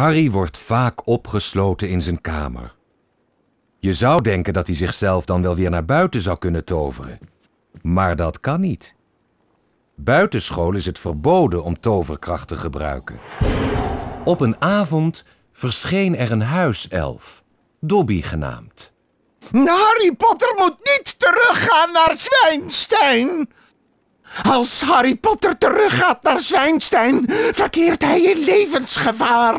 Harry wordt vaak opgesloten in zijn kamer. Je zou denken dat hij zichzelf dan wel weer naar buiten zou kunnen toveren. Maar dat kan niet. Buitenschool is het verboden om toverkracht te gebruiken. Op een avond verscheen er een huiself, Dobby genaamd. Harry Potter moet niet teruggaan naar Zwijnstein. Als Harry Potter teruggaat naar Zwijnstein, verkeert hij in levensgevaar.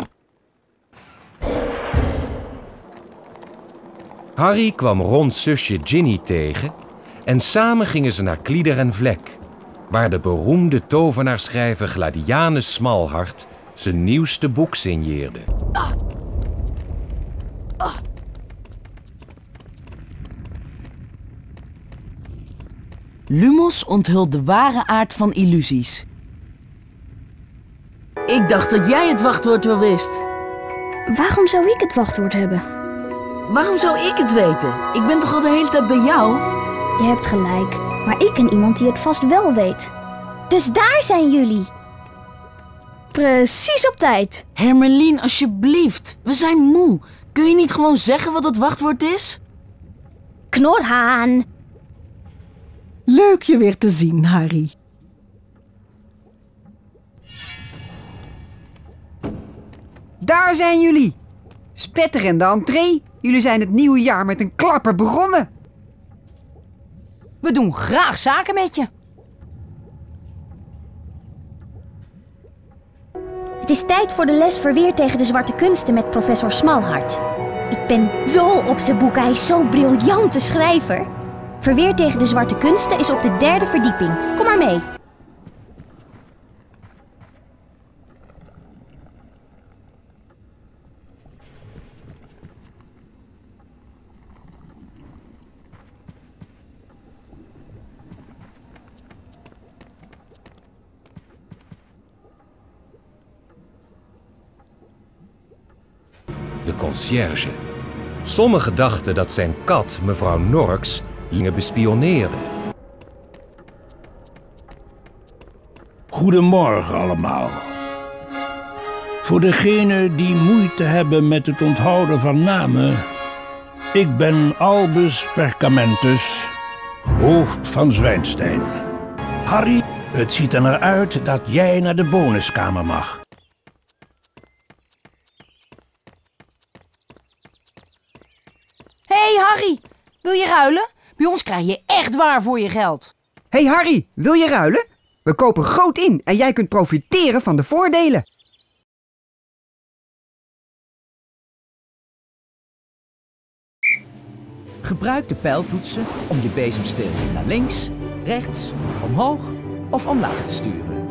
Harry kwam Rons zusje Ginny tegen en samen gingen ze naar Klieder en Vlek, waar de beroemde tovenaarschrijver Gladianus Smalhart zijn nieuwste boek signeerde. Lumos onthult de ware aard van illusies. Ik dacht dat jij het wachtwoord wel wist. Waarom zou ik het wachtwoord hebben? Waarom zou ik het weten? Ik ben toch al de hele tijd bij jou? Je hebt gelijk, maar ik ken iemand die het vast wel weet. Dus daar zijn jullie. Precies op tijd. Hermelien, alsjeblieft. We zijn moe. Kun je niet gewoon zeggen wat het wachtwoord is? Knorhaan. Leuk je weer te zien, Harry. Daar zijn jullie. Spetterende entree. Jullie zijn het nieuwe jaar met een klapper begonnen. We doen graag zaken met je. Het is tijd voor de les Verweer tegen de zwarte kunsten met professor Smalhart. Ik ben dol op zijn boek, hij is zo'n briljante schrijver. Verweer tegen de zwarte kunsten is op de 3e verdieping. Kom maar mee. De conciërge. Sommigen dachten dat zijn kat, mevrouw Norks, dingen bespioneerde. Goedemorgen allemaal. Voor degenen die moeite hebben met het onthouden van namen, ik ben Albus Perkamentus, hoofd van Zwijnstein. Harry, het ziet er naar uit dat jij naar de bonuskamer mag. Hé Harry, wil je ruilen? Bij ons krijg je echt waar voor je geld. Hey Harry, wil je ruilen? We kopen groot in en jij kunt profiteren van de voordelen. Gebruik de pijltoetsen om je bezemsteel naar links, rechts, omhoog of omlaag te sturen.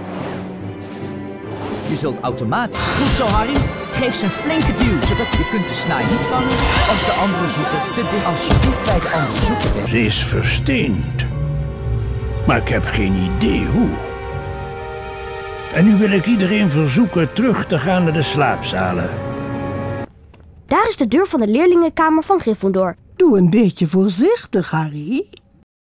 Je zult automatisch... Goed zo, Harry. Geef ze een flinke duw, zodat je kunt de snaai niet vangen als de andere zoeker te dicht alsjeblieft bij de andere zoeker bent. Ze is versteend, maar ik heb geen idee hoe. En nu wil ik iedereen verzoeken terug te gaan naar de slaapzalen. Daar is de deur van de leerlingenkamer van Gryffindor. Doe een beetje voorzichtig, Harry.